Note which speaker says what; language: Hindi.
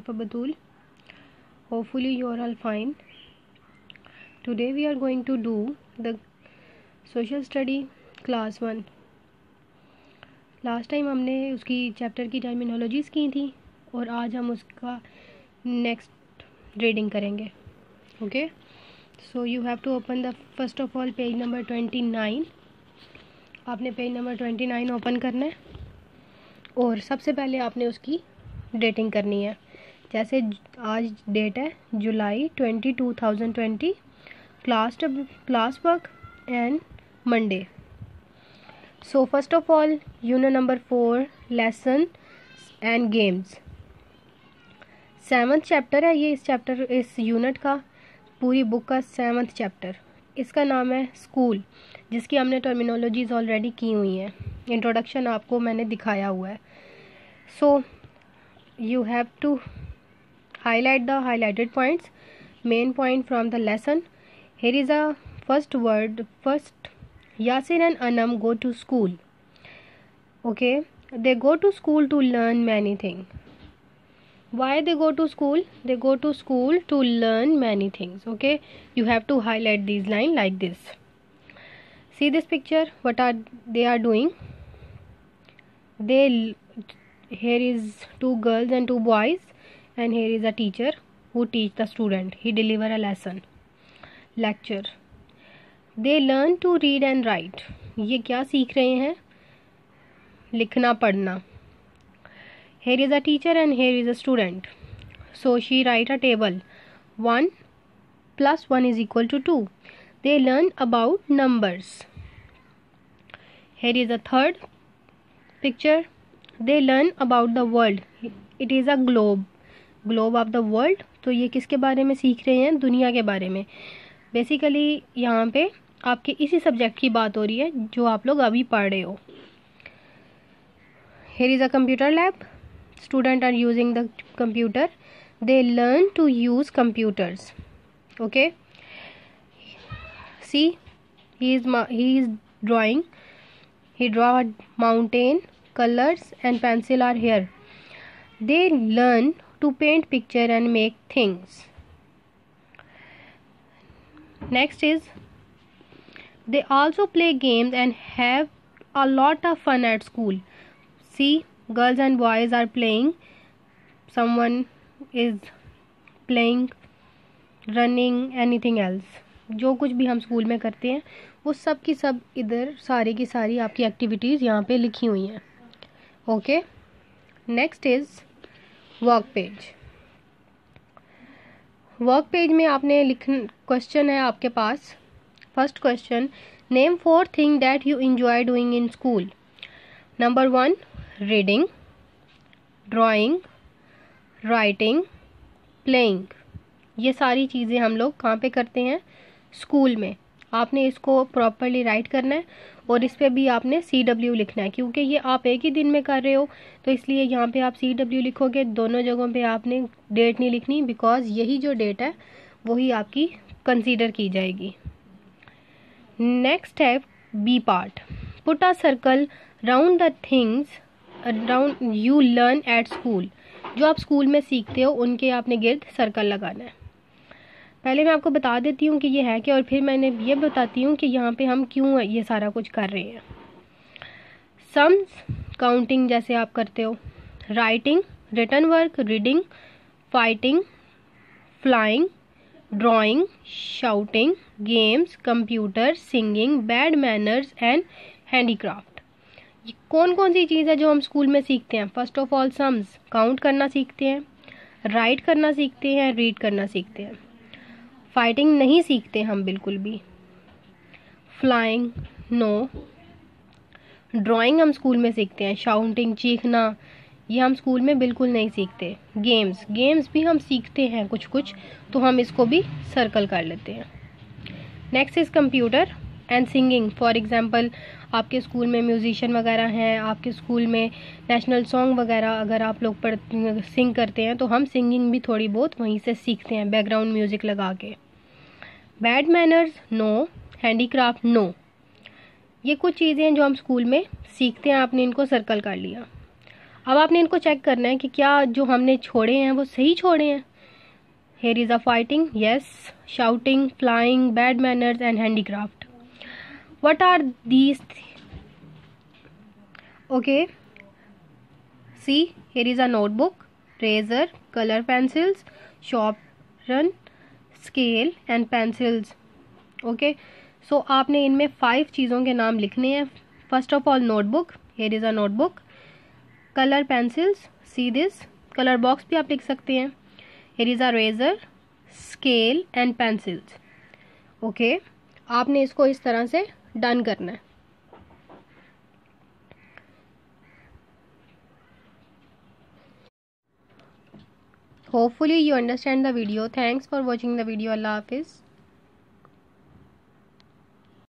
Speaker 1: for Batul. Hopefully you are all fine. Today we are going to do the social study class 1. Last time हमने उसकी चैप्टर की टर्मिनोलॉजीज़ की थी और आज हम उसका नेक्स्ट रीडिंग करेंगे. Okay, so you have to open the first of all page number 29. आपने पेज नंबर 29 ओपन करना है और सबसे पहले आपने उसकी डेटिंग करनी है. जैसे आज डेट है July 20, 2020, class work and Monday. So first of all unit number 4 lesson and games. 7th chapter है ये. इस यूनिट का पूरी बुक का 7th चैप्टर. इसका नाम है स्कूल, जिसकी हमने टर्मिनोलॉजीज़ ऑलरेडी की हुई हैं. इंट्रोडक्शन आपको मैंने दिखाया हुआ है. So you have to highlight the highlighted points, main point from the lesson. Here is a first word. First, Yasir and Anam go to school. Okay, they go to school to learn many things. Why they go to school? They go to school to learn many things. Okay, you have to highlight these lines like this. See this picture, what are they are doing? Here is 2 girls and 2 boys. And here is a teacher who teach the student. He deliver a lesson, lecture. They learn to read and write. ये क्या सीख रहे हैं? लिखना पढ़ना. Here is a teacher and here is a student. So she write a table. 1 plus 1 is equal to 2. They learn about numbers. Here is a third picture. They learn about the world. It is a globe of the world. तो ये किसके बारे में सीख रहे हैं? दुनिया के बारे में. बेसिकली यहाँ पे आपके इसी सब्जेक्ट की बात हो रही है जो आप लोग अभी पढ़ रहे हो. Here is a computer lab. Student are using the computer. They learn to use computers. Okay, see he is drawing. He draw mountain. Colours and pencil are here. They learn to paint picture and make things. Next is they also play games and have a lot of fun at school. See, girls and boys are playing. Someone is playing, running, anything else. जो कुछ भी हम स्कूल में करते हैं वो सब की सब इधर सारी की सारी आपकी एक्टिविटीज़ यहाँ पे लिखी हुई हैं. Okay, next is work page. Work page में आपने क्वेश्चन है आपके पास. First question, name 4 thing that you enjoy doing in school. Number 1 reading, drawing, writing, playing. ये सारी चीज़ें हम लोग कहाँ पे करते हैं? स्कूल में. आपने इसको प्रॉपरली राइट करना है और इस पर भी आपने CW लिखना है, क्योंकि ये आप एक ही दिन में कर रहे हो तो इसलिए यहाँ पे आप CW लिखोगे. दोनों जगहों पे आपने डेट नहीं लिखनी, बिकॉज यही जो डेट है वही आपकी कंसीडर की जाएगी. नेक्स्ट है B part. Put a circle round the things around you learn at school. जो आप स्कूल में सीखते हो उनके आपने गिर्द सर्कल लगाना है. पहले मैं आपको बता देती हूँ कि ये है क्या और फिर मैंने ये बताती हूँ कि यहाँ पे हम क्यों ये सारा कुछ कर रहे हैं. सम्स काउंटिंग जैसे आप करते हो. Writing, written work, reading, fighting, flying, drawing, shouting, games, computer, singing, bad manners and handicraft. ये कौन कौन सी चीज़ है जो हम स्कूल में सीखते हैं? First of all sums, count करना सीखते हैं, राइट करना सीखते हैं, रीड करना सीखते हैं. फाइटिंग नहीं सीखते हम बिल्कुल भी. Flying no. ड्राइंग हम स्कूल में सीखते हैं. शाउटिंग, चीखना, ये हम स्कूल में बिल्कुल नहीं सीखते. गेम्स भी हम सीखते हैं कुछ कुछ, तो हम इसको भी सर्कल कर लेते हैं. Next is computer and singing. For example आपके स्कूल में म्यूजिशियन वगैरह हैं, आपके स्कूल में नेशनल सॉन्ग वगैरह अगर आप लोग सिंग करते हैं तो हम सिंगिंग भी थोड़ी बहुत वहीं से सीखते हैं बैकग्राउंड म्यूज़िक लगा के. Bad manners no. Handicraft no. ये कुछ चीज़ें हैं जो हम स्कूल में सीखते हैं. आपने इनको सर्कल कर लिया. अब आपने इनको चेक करना है कि क्या जो हमने छोड़े हैं वो सही छोड़े हैं। Here is a fighting, yes, shouting, flying, bad manners and handicraft. What are these? Okay, see, here is a notebook, razor, colour pencils, sharpener, scale and pencils. Okay, so आपने इनमें 5 चीज़ों के नाम लिखने हैं। First of all notebook, here is a notebook. Colour pencils, see this, colour box भी आप लिख सकते हैं। Here is a razor, scale and pencils. Okay, आपने इसको इस तरह से डन करना है। Hopefully you understand the video. Thanks for watching the video. Allah Hafiz.